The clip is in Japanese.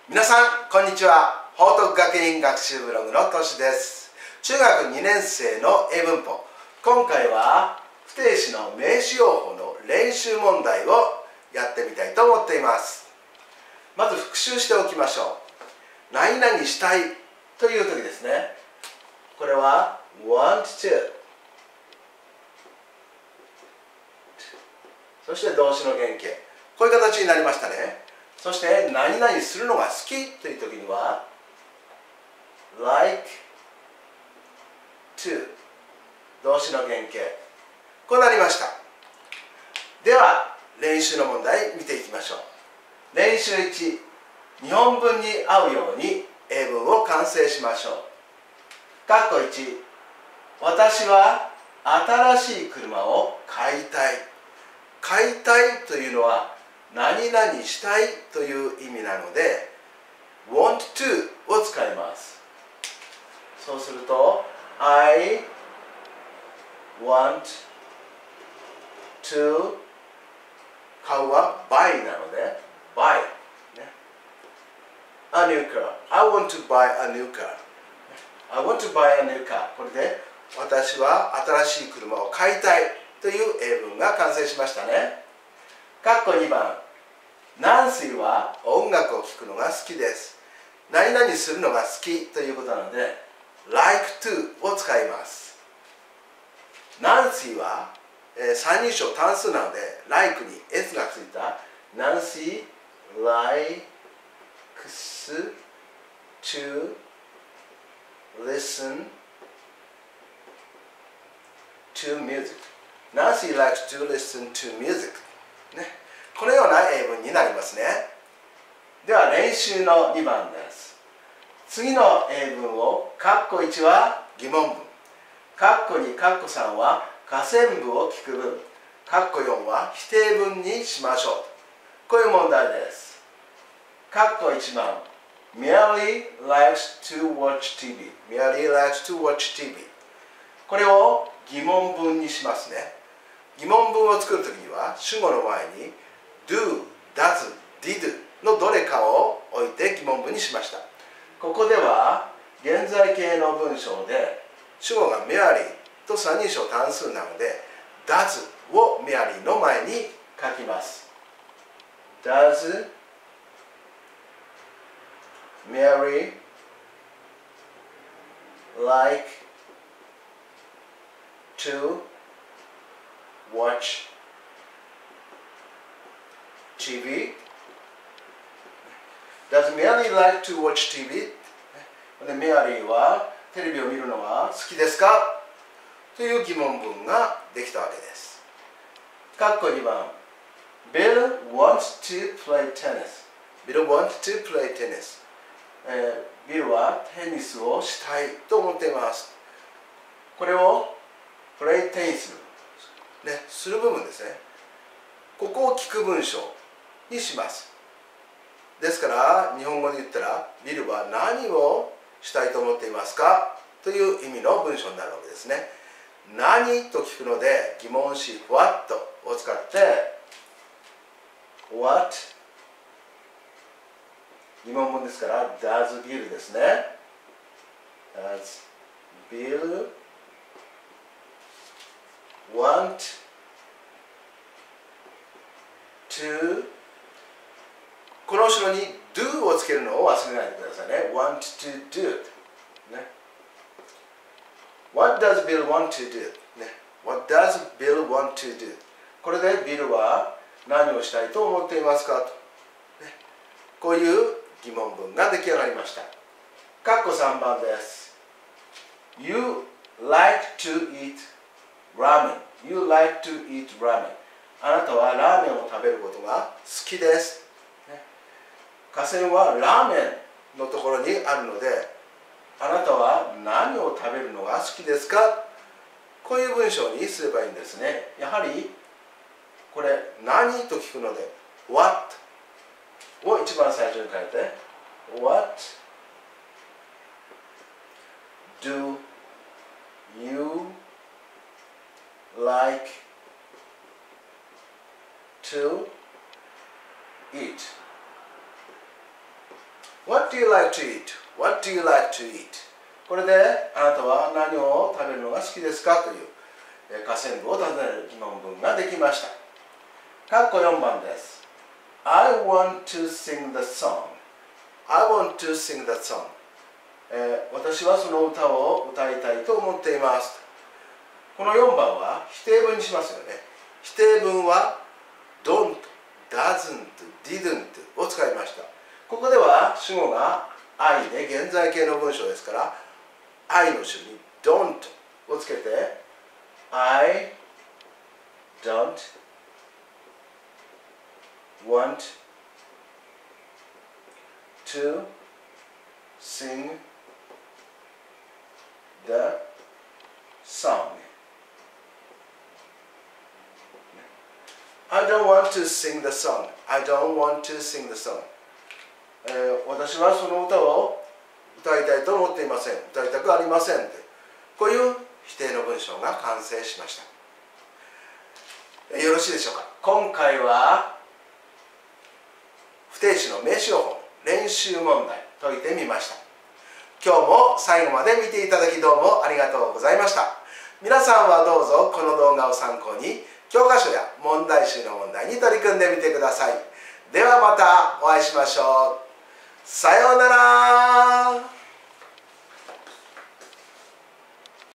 皆さんこんにちは。報徳学院学習ブログのとしです。中学2年生の英文法、今回は不定詞の名詞用法の練習問題をやってみたいと思っています。まず復習しておきましょう。何々したいという時ですね。これは want to、 そして動詞の原型、こういう形になりましたね。そして何々するのが好きという時には like to、 動詞の原型、こうなりました。では練習の問題見ていきましょう。練習1、日本文に合うように英文を完成しましょう。括弧1、私は新しい車を買いたい。買いたいというのは何々したいという意味なので want to を使います。そうすると I want to、 買うは buy なので buy、ね、a new car、 I want to buy a new car、 I want to buy a new car、 これで私は新しい車を買いたいという英文が完成しましたね。括弧2番、ナンシーは音楽を聴くのが好きです。何々するのが好きということなので like to を使います。ナンシーは、三人称単数なので like に s がついたナンシー likes to listen to music、 Nancy likes to listen to music、ね、このような英文になりますね。では練習の2番です。次の英文を括弧1は疑問文、括弧2、括弧3は下線部を聞く文、括弧4は否定文にしましょう。こういう問題です。括弧1番、merely likes to watch TV、 merely likes to watch TV、 これを疑問文にしますね。疑問文を作るときには主語の前に do、does、did のどれかを置いて疑問文にしました。ここでは現在形の文章で主語が merely と三人称単数なので does を merely の前に書きます。 does Mary like to watch TV? Does Mary like to watch TV? で、メアリーはテレビを見るのが好きですかという疑問文ができたわけです。括弧2番、Bill wants to play tennis。 Bill wants to play tennis。ビルはテニスをしたいと思っています。これをプレイテニス、ね、する部分ですね。ここを聞く文章にします。ですから日本語で言ったらビルは何をしたいと思っていますかという意味の文章になるわけですね。何と聞くので疑問詞 what を使って what、疑問文ですから Does Bill ですね。 Does Bill want to、 この後ろに do をつけるのを忘れないでくださいね。 want to do、ね、What does Bill want to do、ね、What does Bill want to do、 これでビルは何をしたいと思っていますかと、ね、こういう疑問文が出来上がりました。括弧3番です。 You like to eat ramen。 You like to eat ramen。 あなたはラーメンを食べることが好きです、ね、下線はラーメンのところにあるのであなたは何を食べるのが好きですか、こういう文章にすればいいんですね。やはりこれ何と聞くので Whatを一番最初に書いて What do you like to eat。 What do you like to eat? What do you like to eat? これであなたは何を食べるのが好きですかという下線部を尋ねる疑問文ができました。括弧4番です。I want to sing the song. I want to sing the song. 私はその歌を歌いたいと思っています。この4番は否定文にしますよね。否定文は don't, doesn't, didn't を使いました。ここでは主語が I で現在形の文章ですから、I の後ろに don't をつけて I don't want to sing the song. I don't want to sing the song. I don't want to sing the song. 私はその歌を歌いたいと思っていません。歌いたくありません。こういう否定の文章が完成しました。よろしいでしょうか。今回は不定詞の名詞用法練習問題解いてみました。今日も最後まで見ていただきどうもありがとうございました。皆さんはどうぞこの動画を参考に教科書や問題集の問題に取り組んでみてください。ではまたお会いしましょう。さようなら。